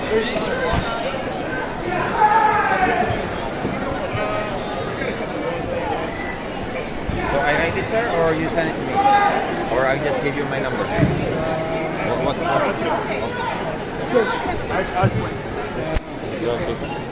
So I write it, sir, or you send it to me? Or I just give you my number? What's okay. Sure. I'll wait. You okay?